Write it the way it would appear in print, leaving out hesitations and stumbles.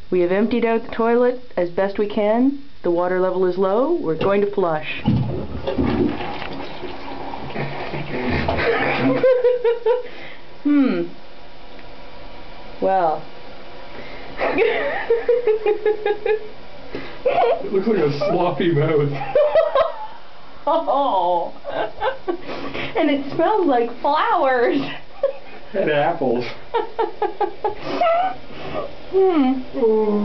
We have emptied out the toilet as best we can. The water level is low. We're going to flush. Well. It looks like a sloppy mouth. Oh. And it smells like flowers. And apples. Oh.